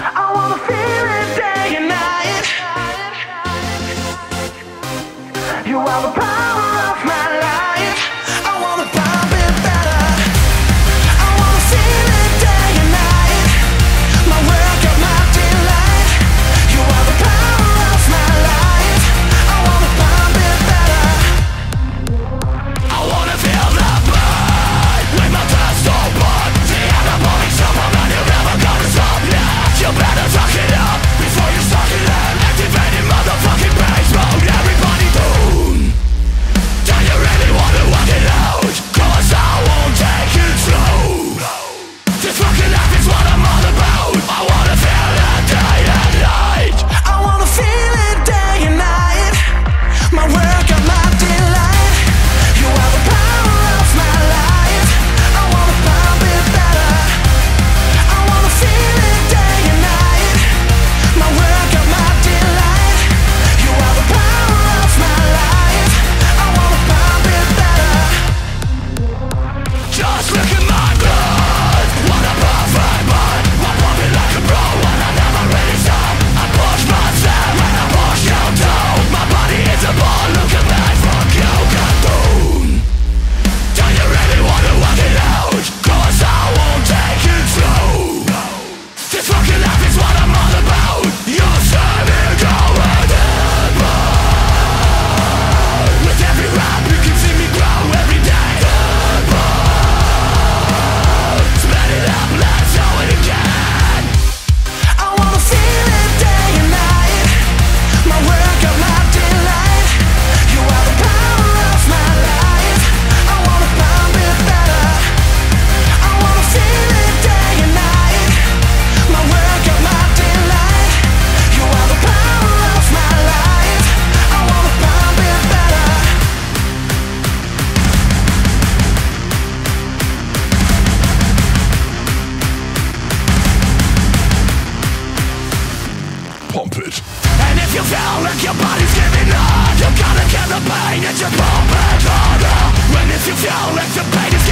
I wanna feel it day and night. You are the power of my life. I wanna pump it better. I wanna feel it day and night. My work of my delight. You are the power of my life. I wanna pump it better. I wanna feel the blood with my chest open. The anabolic summer man, you're never gonna stop now. You better suck it up before you suck it up. Activating motherfucking bass mode. Everybody tune. Do you really wanna work it out? 'Cause I won't take it slow. This fucking life is what I'm all about. I wanna feel it day and night. I wanna feel it day and night. My work of my delight. You are the power of my life. I wanna pump it better. I wanna feel it day and night. My work of my delight. You are the power of my life. I wanna pump it better. Just look at my blood. What a perfect mind. I pump it like a pro and I never really stop. I push myself and I push you down. My body is a ball, look at me, fuck you, cartoon. Do you really wanna work it out? 'Cause I won't take it slow. This fucking life is what I'm all about. You see me going in blood. With every rap you can see me grow every day. In blood. Split it up, let's do it again. I wanna feel it day and night. My work of my delight. You are the power of my life. I wanna pump it better. I wanna feel it day and night. My work of my delight. You are the power of my life. I wanna pump it better. Pump it. And if you feel like your body's giving up, you gotta get the pain and just pump it harder. And if you feel like the pain is